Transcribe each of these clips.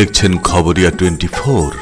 দেখছেন খবরিয়া 24।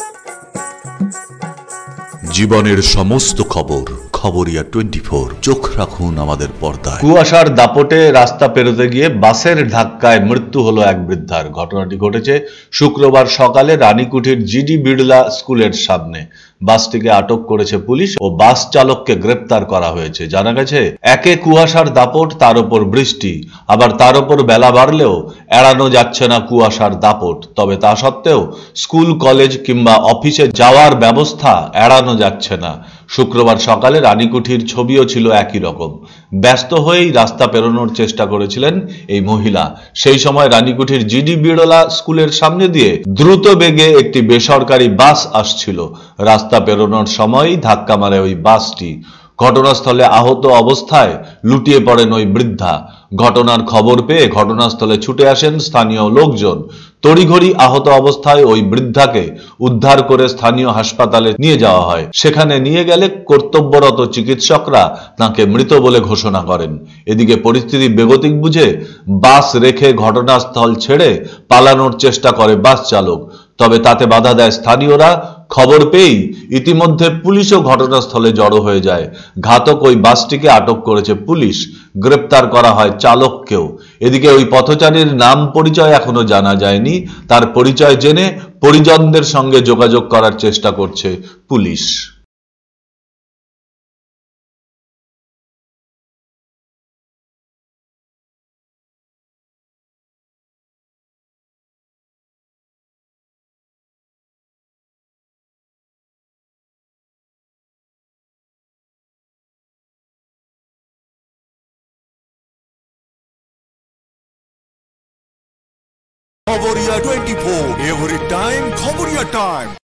জীবনের সমস্ত খবর খবরিয়া 24। চোখ রাখুন আমাদের পর্দায়। কুয়াশার দাপটে রাস্তা পেরোতে গিয়ে বাসের ধাক্কায় মৃত্যু হলো এক বৃদ্ধার। ঘটনাটি ঘটেছে শুক্রবার সকালে রানীকুঠির জিডি বিড়লা স্কুলের সামনে। বাসটিকে আটক করেছে পুলিশ ও বাস চালককে গ্রেপ্তার করা হয়েছে। জানা গেছে, একে কুয়াশার দাপট, তার উপর বৃষ্টি, আবার তার উপর বেলা বাড়লেও এড়ানো যাচ্ছে না কুয়াশার দাপট। তবে তা সত্ত্বেও স্কুল, কলেজ কিংবা অফিসে যাওয়ার ব্যবস্থা এড়ানো যাচ্ছে না। শুক্রবার সকালে রানীকুঠির ছবিও ছিল একই রকম। ব্যস্ত হয়েই রাস্তা পেরোনোর চেষ্টা করেছিলেন এই মহিলা। সেই সময় রানীকুঠির জিডি বিড়লা স্কুলের সামনে দিয়ে দ্রুত বেগে একটি বেসরকারি বাস আসছিল। রাস্তা পেরোনোর সময়ই ধাক্কা মারে ওই বাসটি। ঘটনাস্থলে আহত অবস্থায় লুটিয়ে পড়েন ওই বৃদ্ধা। ঘটনার খবর পেয়ে ঘটনাস্থলে ছুটে আসেন স্থানীয় লোকজন। তড়িঘড়ি আহত অবস্থায় ওই বৃদ্ধাকে উদ্ধার করে স্থানীয় হাসপাতালে নিয়ে যাওয়া হয়। সেখানে নিয়ে গেলে কর্তব্যরত চিকিৎসকরা তাকে মৃত বলে ঘোষণা করেন। এদিকে পরিস্থিতি বেগতিক বুঝে বাস রেখে ঘটনাস্থল ছেড়ে পালানোর চেষ্টা করে বাস চালক। তবে তাতে বাধা দেয় স্থানীয়রা। খবর পেয়েই ইতিমধ্যে পুলিশও ঘটনাস্থলে জড়ো হয়ে যায়। ঘাতক ওই বাসটিকে আটক করেছে পুলিশ। গ্রেপ্তার করা হয় চালককেও। এদিকে ওই পথচারীর নাম পরিচয় এখনো জানা যায়নি। তার পরিচয় জেনে পরিজনদের সঙ্গে যোগাযোগ করার চেষ্টা করছে পুলিশ। খবরিয়া 24, এভরি টাইম খবরিয়া টাইম।